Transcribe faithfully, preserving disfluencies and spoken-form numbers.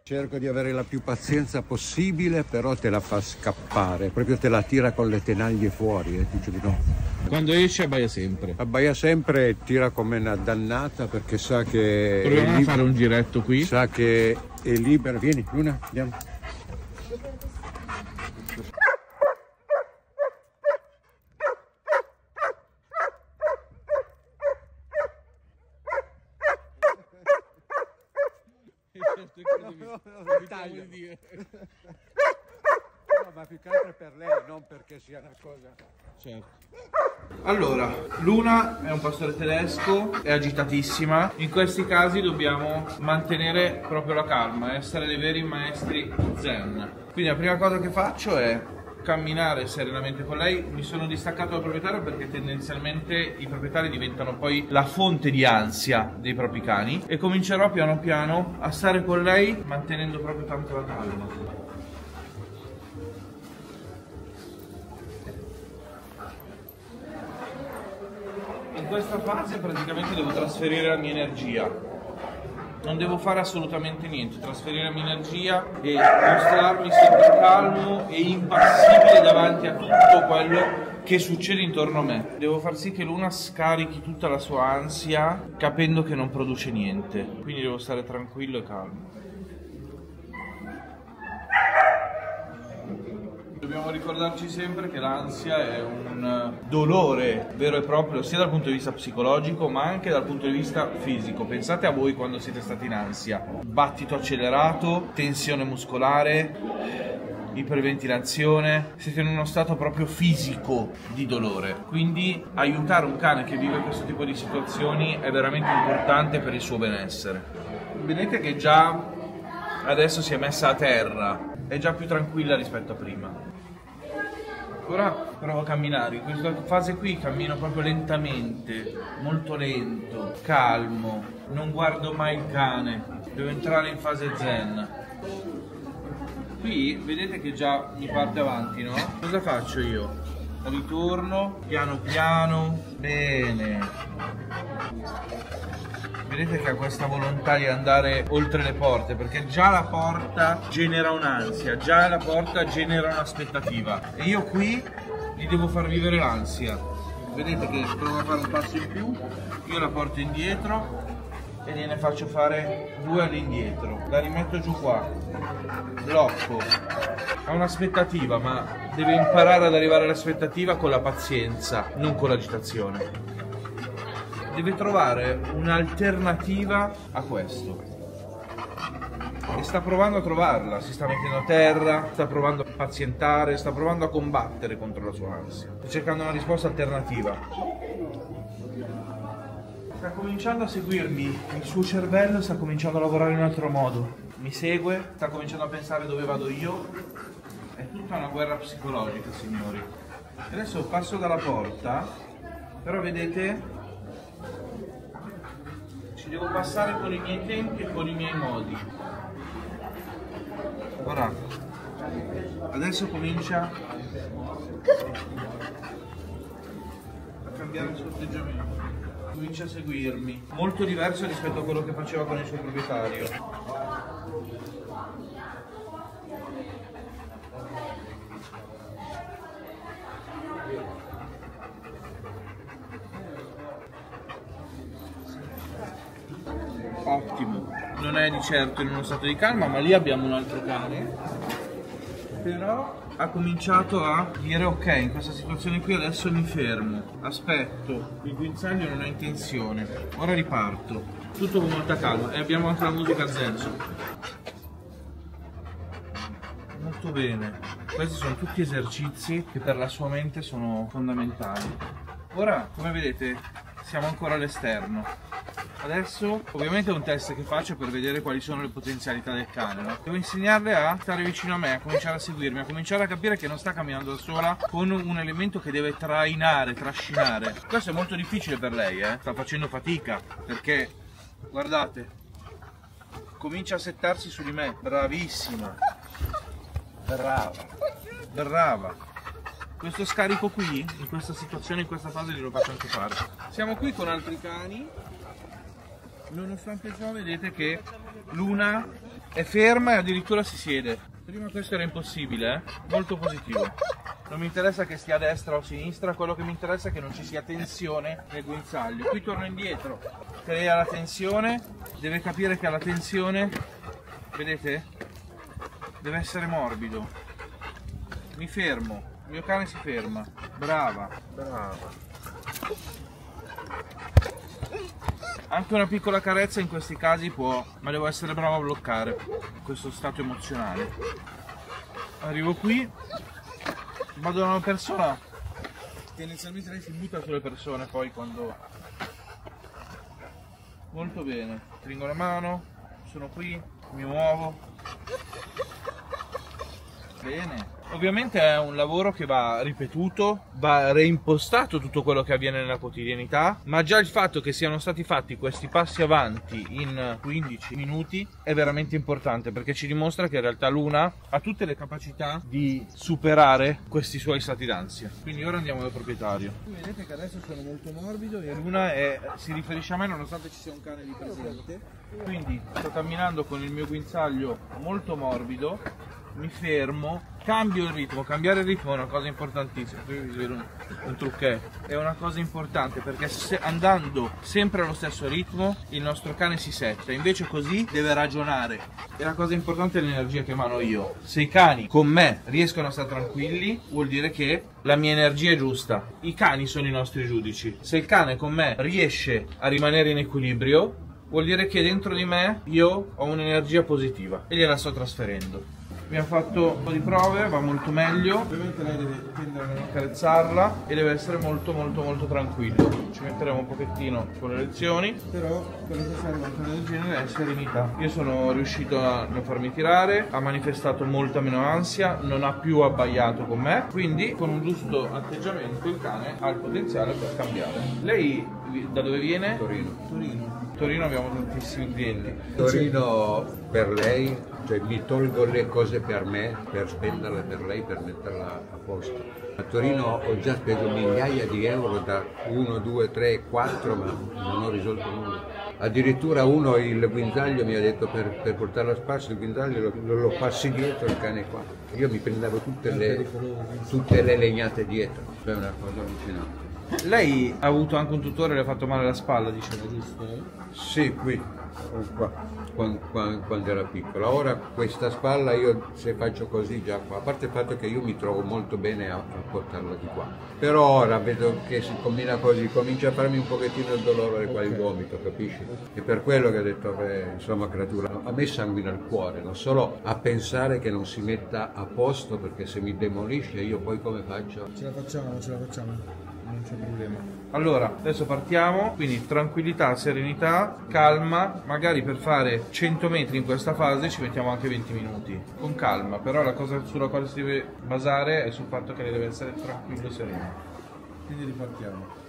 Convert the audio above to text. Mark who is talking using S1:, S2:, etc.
S1: Cerco di avere la più pazienza possibile, però te la fa scappare, proprio te la tira con le tenaglie fuori e dice di no.
S2: Quando esce abbaia sempre.
S1: Abbaia sempre e tira come una dannata perché sa che...
S2: Proviamo a fare un giretto qui.
S1: Sa che è libera. Vieni, Luna, andiamo. No, ma più che altro per lei, non perché sia una cosa.
S2: Certo. Allora, Luna è un pastore tedesco, è agitatissima. In questi casi dobbiamo mantenere proprio la calma, essere dei veri maestri zen. Quindi la prima cosa che faccio è camminare serenamente con lei. Mi sono distaccato dal proprietario perché tendenzialmente i proprietari diventano poi la fonte di ansia dei propri cani, e comincerò piano piano a stare con lei mantenendo proprio tanto la calma. In questa fase praticamente devo trasferire la mia energia, non devo fare assolutamente niente, trasferire la mia energia e mostrarmi sempre calmo e impassibile davanti a tutto quello che succede intorno a me. Devo far sì che Luna scarichi tutta la sua ansia capendo che non produce niente, quindi devo stare tranquillo e calmo. Dobbiamo ricordarci sempre che l'ansia è un dolore vero e proprio sia dal punto di vista psicologico ma anche dal punto di vista fisico. Pensate a voi quando siete stati in ansia: battito accelerato, tensione muscolare, iperventilazione, siete in uno stato proprio fisico di dolore. Quindi aiutare un cane che vive questo tipo di situazioni è veramente importante per il suo benessere. Vedete che già adesso si è messa a terra, è già più tranquilla rispetto a prima. Ora provo a camminare, in questa fase qui cammino proprio lentamente, molto lento, calmo, non guardo mai il cane, devo entrare in fase zen. Qui vedete che già mi parte avanti, no? Cosa faccio io? Ritorno, piano piano, bene. Vedete che ha questa volontà di andare oltre le porte, perché già la porta genera un'ansia, già la porta genera un'aspettativa. E io qui gli devo far vivere l'ansia. Vedete che provo a fare un passo in più, io la porto indietro e gliene faccio fare due all'indietro. La rimetto giù qua, blocco. Ha un'aspettativa, ma deve imparare ad arrivare all'aspettativa con la pazienza, non con l'agitazione. Deve trovare un'alternativa a questo e sta provando a trovarla, si sta mettendo a terra, sta provando a pazientare, sta provando a combattere contro la sua ansia, sta cercando una risposta alternativa. Sta cominciando a seguirmi, il suo cervello sta cominciando a lavorare in un altro modo, mi segue, sta cominciando a pensare dove vado io. È tutta una guerra psicologica, signori. Adesso passo dalla porta, però vedete, ci devo passare con i miei tempi e con i miei modi. Ora, adesso comincia a cambiare il suo atteggiamento, comincia a seguirmi, molto diverso rispetto a quello che faceva con il suo proprietario. Ottimo, non è di certo in uno stato di calma, ma lì abbiamo un altro cane, però ha cominciato a dire ok, in questa situazione qui adesso mi fermo, aspetto, il guinzaglio non è in tensione, ora riparto, tutto con molta calma. E abbiamo anche la musica zen. Molto bene, questi sono tutti esercizi che per la sua mente sono fondamentali. Ora, come vedete, siamo ancora all'esterno. Adesso ovviamente è un test che faccio per vedere quali sono le potenzialità del cane, no? Devo insegnarle a stare vicino a me, a cominciare a seguirmi, a cominciare a capire che non sta camminando da sola con un elemento che deve trainare, trascinare. Questo è molto difficile per lei, eh? Sta facendo fatica, perché guardate, comincia a settarsi su di me. Bravissima, brava, brava. Questo scarico qui, in questa situazione, in questa fase, glielo faccio anche fare. Siamo qui con altri cani. Nonostante ciò vedete che Luna è ferma e addirittura si siede. Prima questo era impossibile, eh? Molto positivo. Non mi interessa che stia a destra o a sinistra, quello che mi interessa è che non ci sia tensione nel guinzaglio. Qui torno indietro, crea la tensione, deve capire che ha la tensione, vedete? Deve essere morbido. Mi fermo, il mio cane si ferma. Brava, brava. Anche una piccola carezza in questi casi può, ma devo essere bravo a bloccare questo stato emozionale. Arrivo qui, vado da una persona, tendenzialmente lei si butta sulle persone poi quando... Molto bene, stringo la mano, sono qui, mi muovo. Bene. Ovviamente è un lavoro che va ripetuto, va reimpostato tutto quello che avviene nella quotidianità, ma già il fatto che siano stati fatti questi passi avanti in quindici minuti è veramente importante, perché ci dimostra che in realtà Luna ha tutte le capacità di superare questi suoi stati d'ansia. Quindi ora andiamo dal proprietario. Vedete che adesso sono molto morbido e Luna è, si riferisce a me nonostante ci sia un cane lì presente. Quindi sto camminando con il mio guinzaglio molto morbido. Mi fermo, cambio il ritmo. Cambiare il ritmo è una cosa importantissima. Qui vi svelo un, un trucchetto. È una cosa importante perché se, andando sempre allo stesso ritmo il nostro cane si setta, invece così deve ragionare. E la cosa importante è l'energia che emano io. Se i cani con me riescono a stare tranquilli, vuol dire che la mia energia è giusta. I cani sono i nostri giudici. Se il cane con me riesce a rimanere in equilibrio, vuol dire che dentro di me io ho un'energia positiva e gliela sto trasferendo. Abbiamo fatto un po' di prove, va molto meglio. Ovviamente lei deve tendere a non accarezzarla e deve essere molto molto molto tranquillo. Ci metteremo un pochettino con le lezioni, però quello che serve a un cane del genere è serenità. Io sono riuscito a non farmi tirare, ha manifestato molta meno ansia, non ha più abbaiato con me, quindi con un giusto atteggiamento il cane ha il potenziale per cambiare. Lei da dove viene?
S1: Torino.
S2: Torino. Torino abbiamo tantissimi clienti.
S1: Torino per lei, cioè mi tolgo le cose per me, per spenderle per lei, per metterla a posto. A Torino ho già speso migliaia di euro da uno, due, tre, quattro, ma non ho risolto nulla. Addirittura uno il guinzaglio mi ha detto per, per portarlo a spasso il guinzaglio lo, lo passi dietro il cane qua. Io mi prendevo tutte le, tutte le legnate dietro, è una cosa allucinante.
S2: Lei ha avuto anche un tutore, le ha fatto male alla spalla, diceva, giusto?
S1: Sì, qui, qua, quando, quando era piccola. Ora questa spalla io se faccio così già qua, a parte il fatto che io mi trovo molto bene a, a portarla di qua. Però ora vedo che si combina così, comincia a farmi un pochettino il dolore qua il gomito, capisci? E per quello che ho detto, beh, insomma creatura, a me sanguina il cuore, non solo a pensare che non si metta a posto, perché se mi demolisce io poi come faccio?
S2: Ce la facciamo, ce la facciamo. Non c'è problema. Allora, adesso partiamo, quindi tranquillità, serenità, calma, magari per fare cento metri in questa fase ci mettiamo anche venti minuti, con calma, però la cosa sulla quale si deve basare è sul fatto che lei deve essere tranquillo e sereno. Quindi ripartiamo.